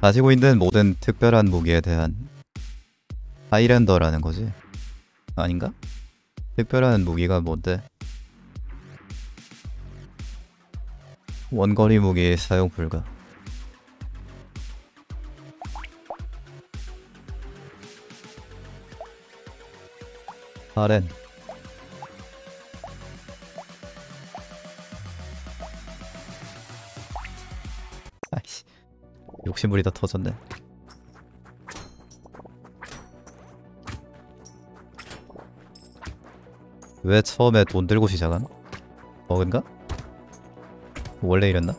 가지고 있는 모든 특별한 무기에 대한 하이랜더라는 거지. 아닌가? 특별한 무기가 뭔데? 원거리 무기 사용 불가. 하렌. 아이씨, 욕심부리다 터졌네. 왜 처음에 돈 들고 시작한? 버그인가? 원래 이랬나?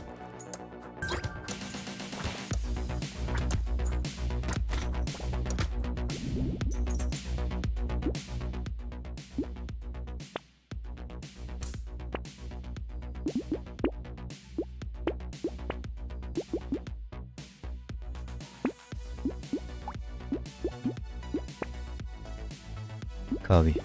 가위.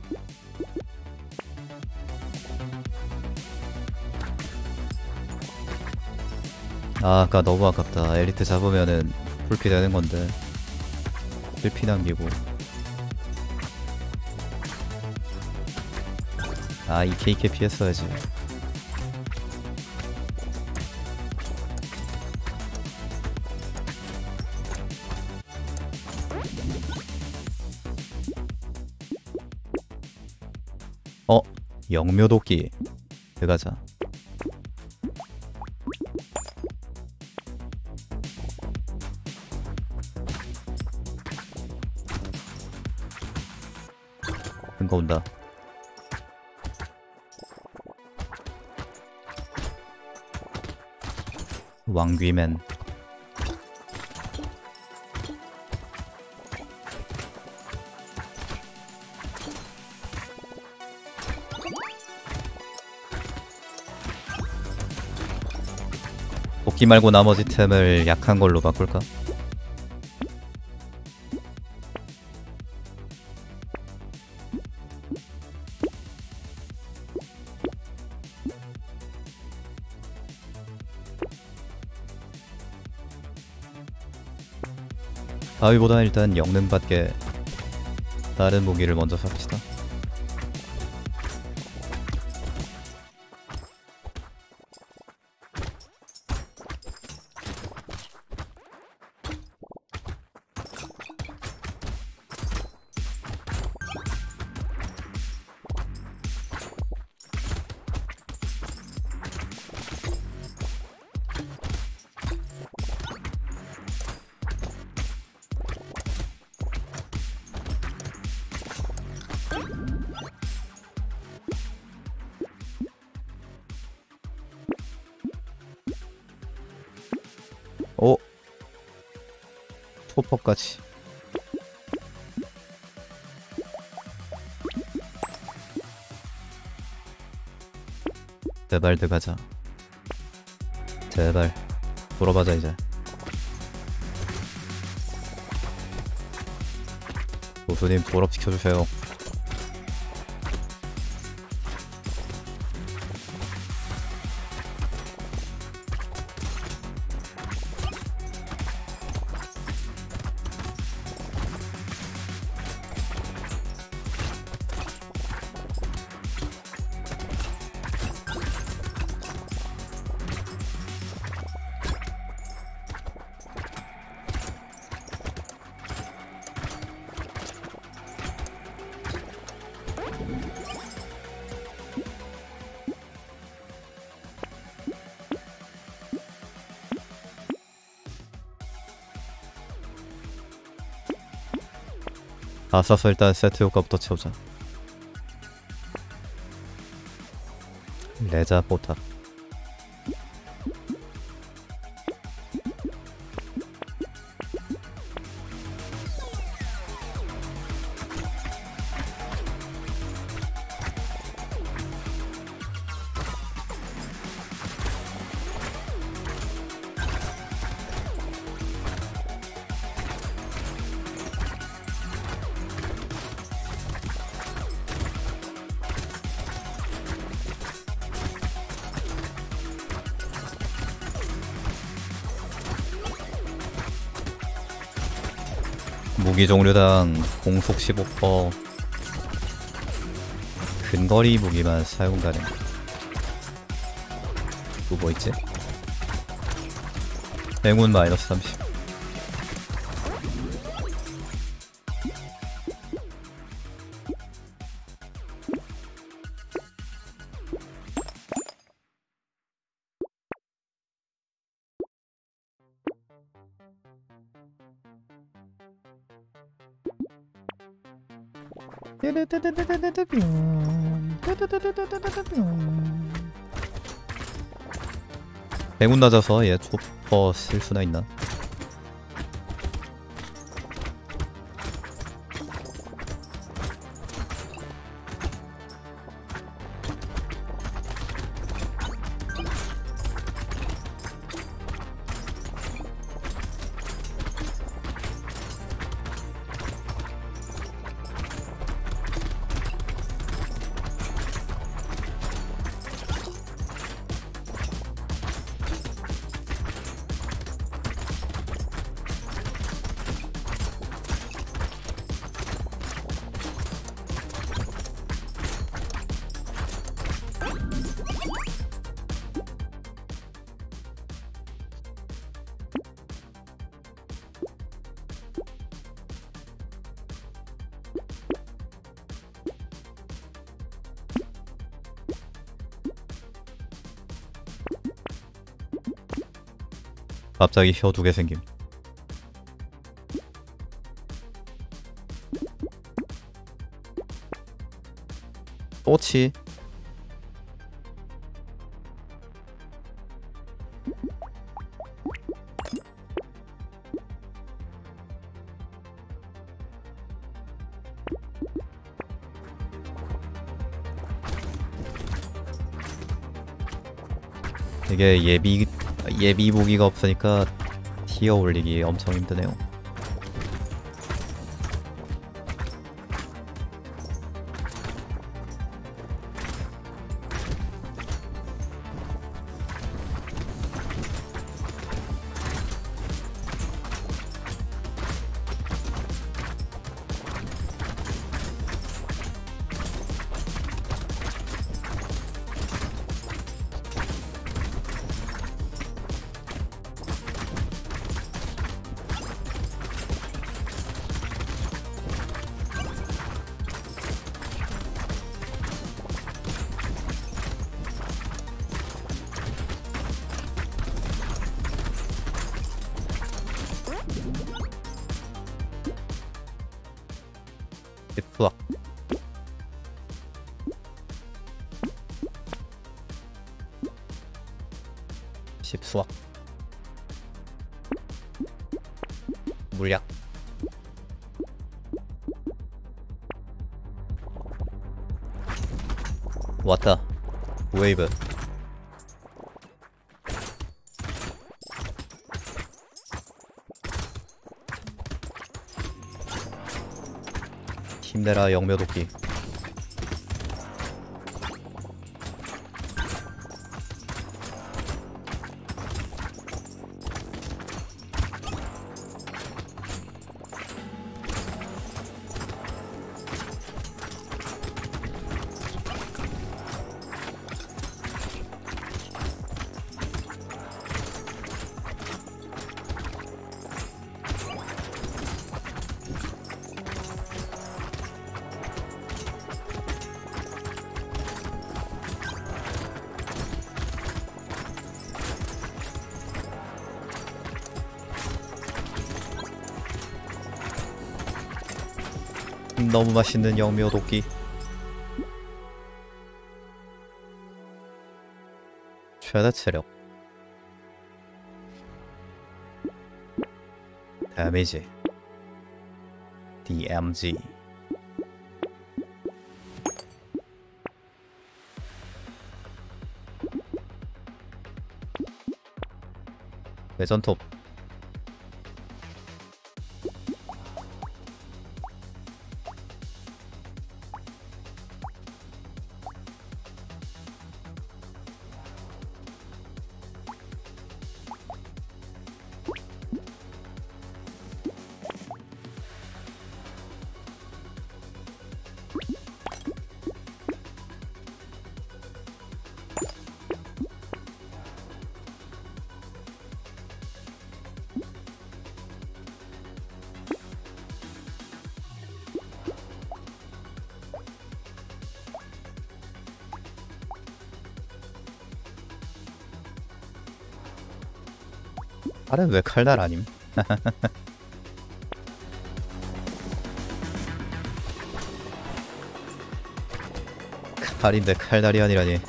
아, 아까 너무 아깝다. 엘리트 잡으면은 풀피 되는 건데. 풀피 남기고. 아, 이 KK 피했어야지. 영묘도끼. 들어가자. 큰거 온다. 왕귀맨. 도끼 말고 나머지 템을 약한 걸로 바꿀까? 바위보다 일단 영능받게 다른 무기를 먼저 삽시다. 오! 초법까지. 제발 들어가자. 제발 돌아가자 이제. 고수님 졸업시켜주세요. 다 써서 일단 세트 효과부터 채우자. 레자 포탑. 무기 종류당 공속 15%, 근거리 무기만 사용 가능. 또 뭐 있지? 행운 마이너스 30. 행운 낮아서 얘 초퍼 쓸 수나 있나? 갑자기 혀 2개 생김. 또치. 이게 예비 무기가 없으니까 티어 올리기 엄청 힘드네요. 수학. 십수학. 물약. 왔다. 웨이브. 힘내라 영묘도끼. 너무 맛있는 영묘도끼. 최대 체력, 데미지, DMG. 외전톱. 칼은 왜 칼날 아님? 칼인데 칼날이 아니라니.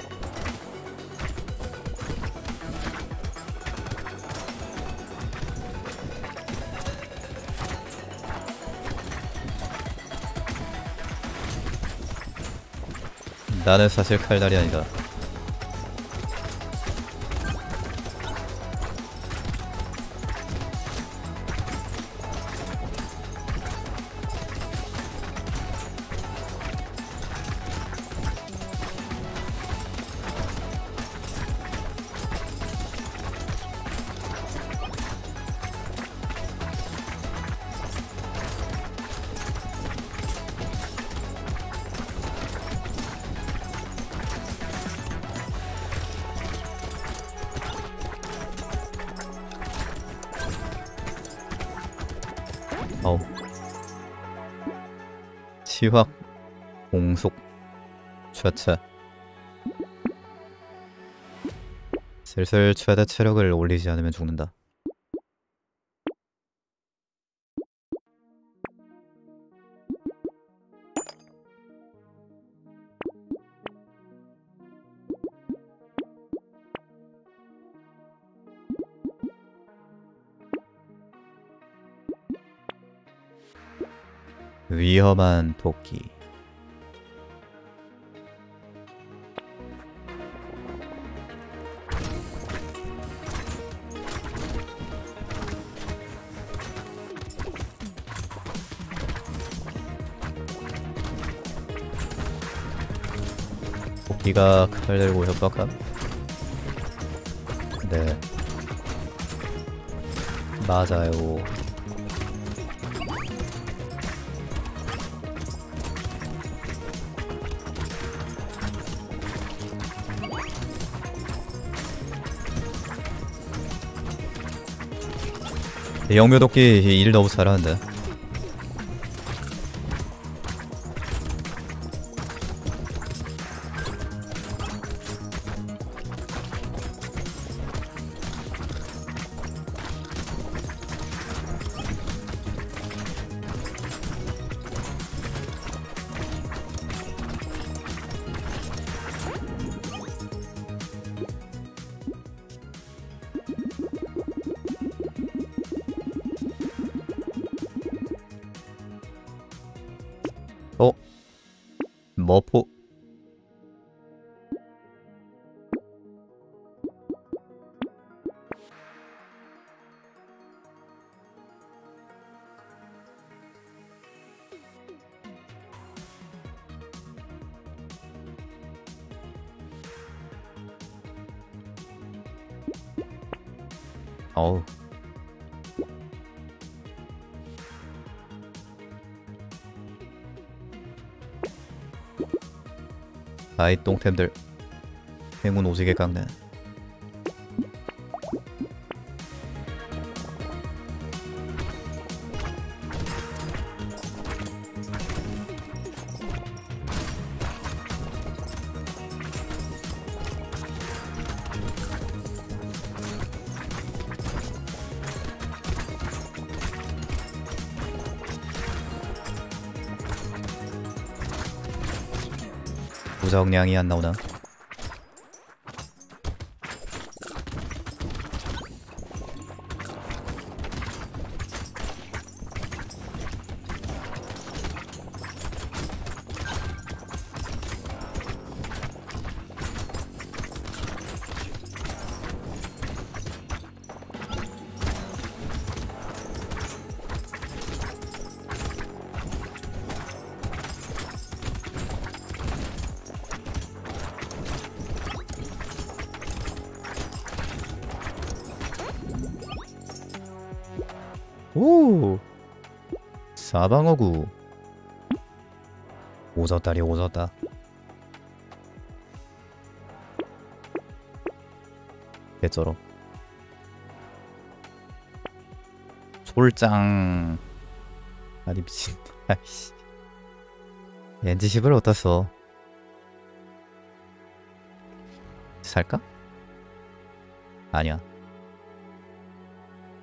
나는 사실 칼날이 아니다. 어우. 치확 공속 최체. 슬슬 최대 체력을 올리지 않으면 죽는다. 위험한 도끼. 도끼가 칼 들고 협박함? 네, 맞아요. 영묘도끼 일 너무 잘하는데. 어? 머포? 어우. 아이 똥템들 행운 오지게 깎네. 부정량이 안 나오나? 오! 사방어구. 오졌다리 오졌다. 개쩔어. 졸짱. 아니 미친. 아이씨. 엔지십을 어디다 써? 살까? 아니야.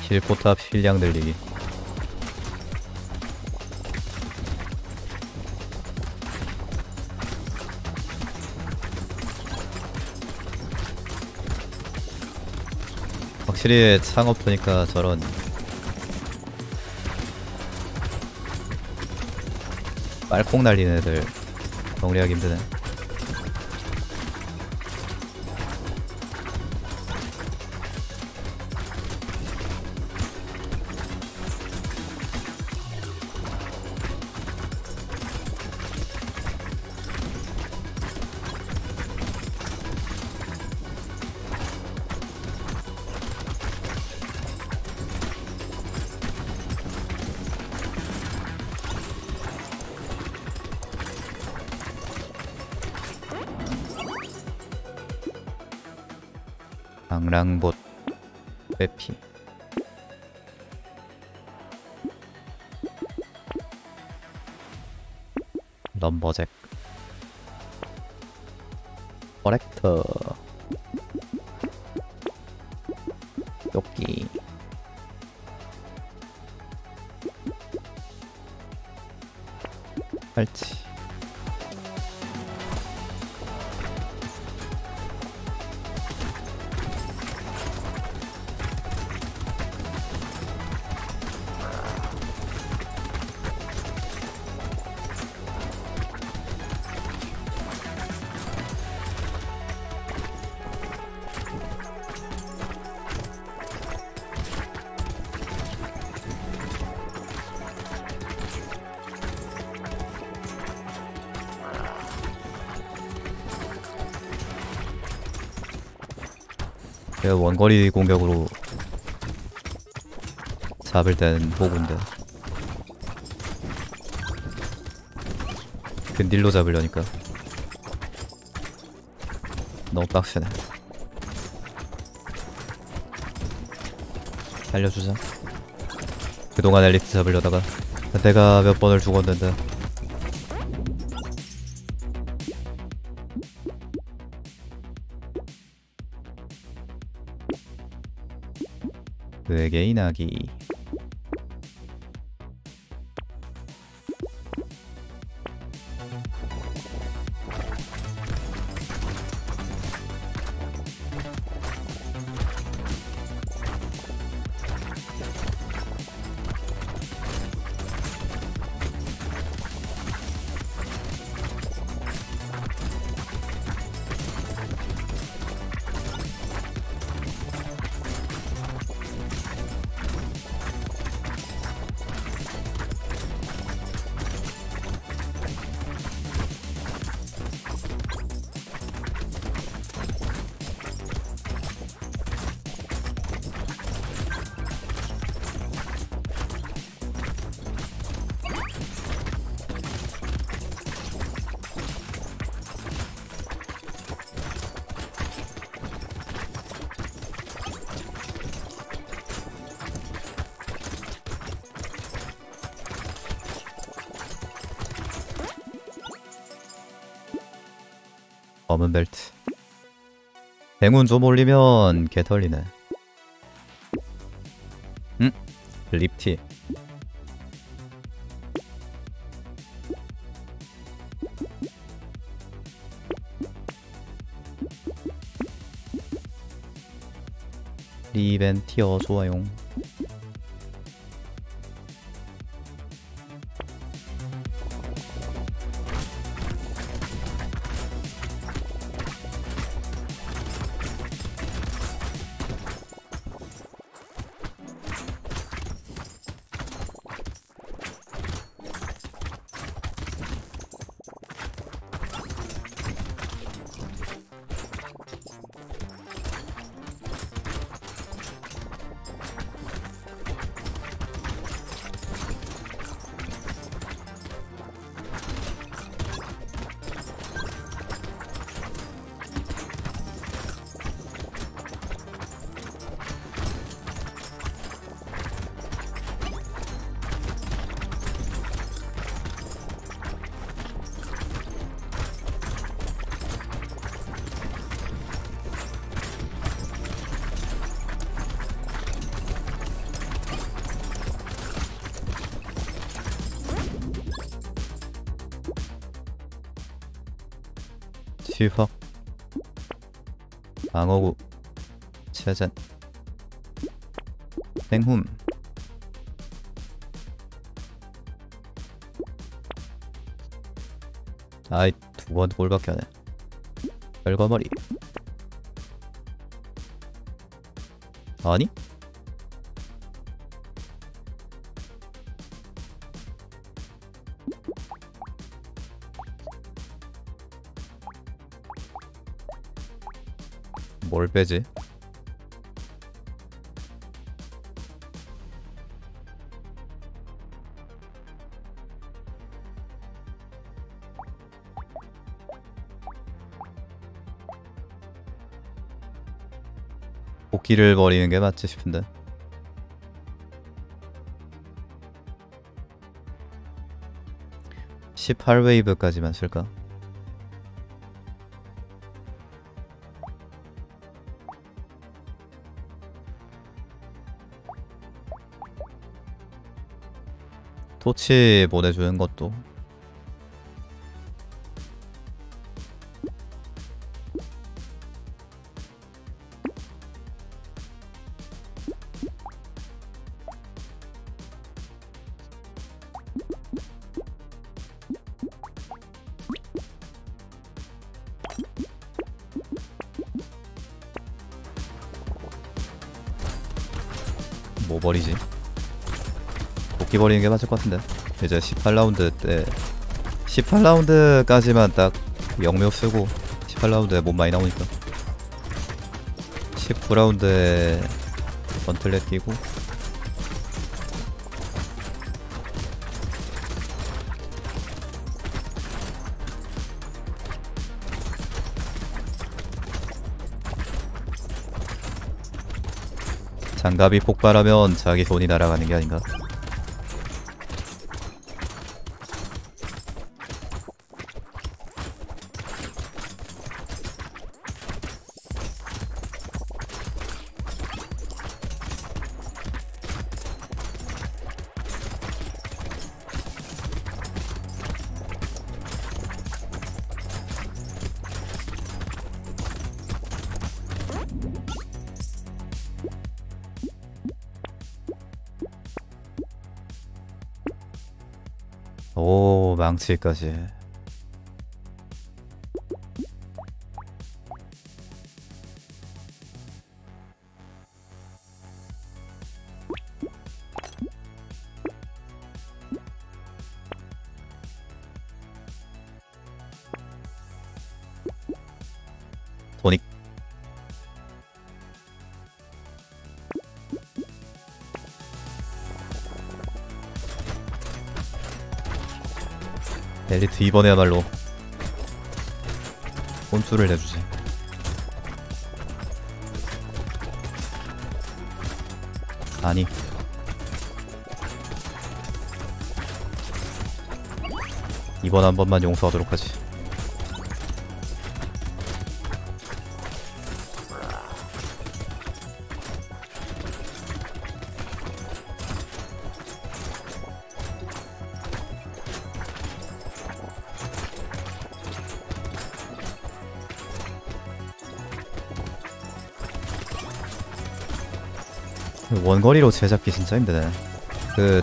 실포탑 실량 늘리기. 확실히 창업 보니까 저런 빨콩 날리는 애들 정리하기 힘드네. 강랑봇 빼피. 넘버잭 커렉터 조끼 팔찌. 제가 원거리 공격으로 잡을 땐 호구인데 근딜로 잡으려니까 너무 빡세네. 살려주자. 그동안 엘리트 잡으려다가 내가 몇 번을 죽었는데. 외계인 아기. 검은 벨트. 행운 좀 올리면 개털리네. 립티. 리벤티어 좋아요. 뒤확 방어구 차잔 생훔 아이 두 번 꼴밖에 안해 별거머리 아니? 뭘 빼지? 복귀를 버리는 게 맞지 싶은데. (18웨이브까지만) 쓸까? 토치 보내주는 것도 뭐 버리지? 복귀 버리는 게 맞을 것 같은데. 이제 18라운드 때 18라운드까지만 딱 영묘 쓰고 18라운드에 몸 많이 나오니까 19라운드에 번틀렛 끼고 장갑이 폭발하면 자기 돈이 날아가는 게 아닌가? 오, 망치까지. 토닉. 엘리트 이번에야말로 혼수를 내주지. 아니 이번 한 번만 용서하도록 하지. 원거리로 제잡기 진짜 힘드네. 그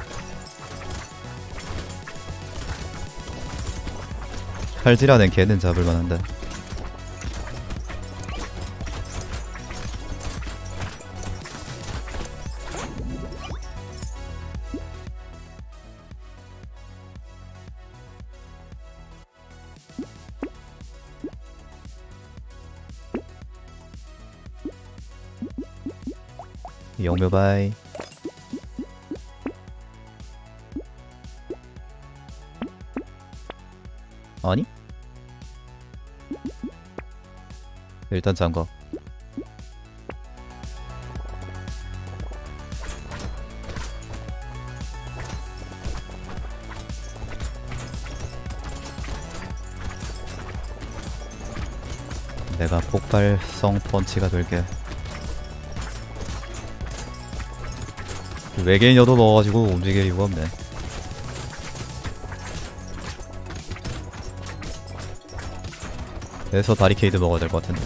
칼질하는 걔는 잡을만한데. 영묘바이. 아니? 일단 잠가. 내가 폭발성 펀치가 될게. 외계인여도 넣어가지고 움직일 이유가 없네. 그래서 바리케이드 먹어야 될 것 같은데.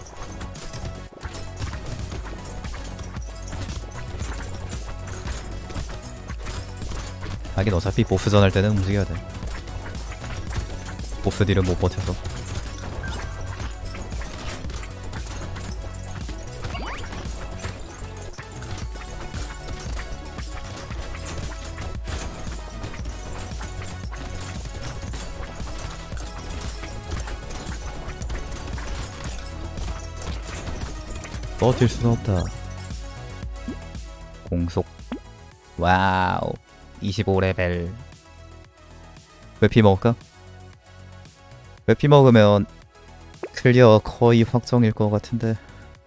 하긴 어차피 보스전 할 때는 움직여야 돼. 보스 딜은 못 버텨서. 버틸 수는 없다. 공속. 와우. 25레벨. 회피 먹을까? 회피 먹으면 클리어 거의 확정일 것 같은데.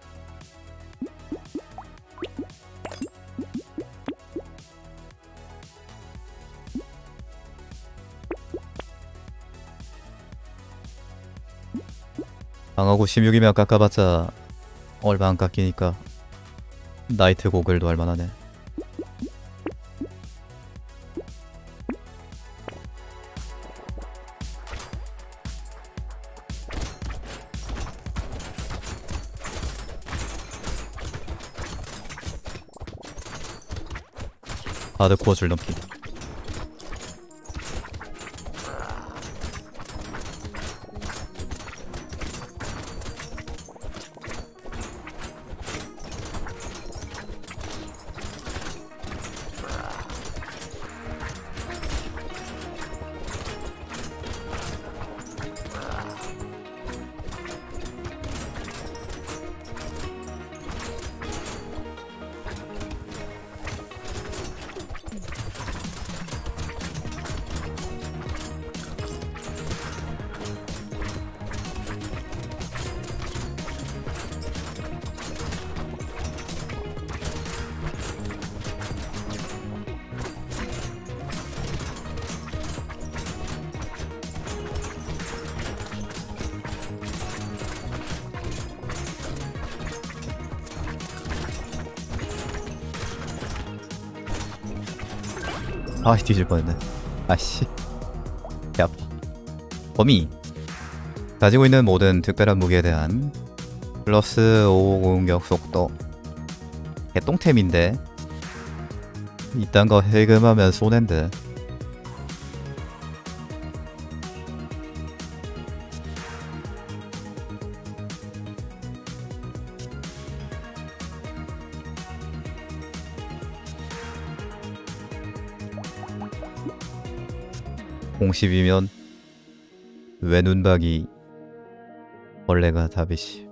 방어구 16이면 깎아봤자 얼마 안 깎이니까 나이트 고글도 할만하네. 하드코어 줄넘기. 아, 뒤질 뻔했네. 아씨. 배 아파. 범위. 가지고 있는 모든 특별한 무기에 대한 플러스 5 공격 속도. 개똥템인데 이딴 거 해금하면 손해인데. 공십이면 왜 눈박이 벌레가 답이시.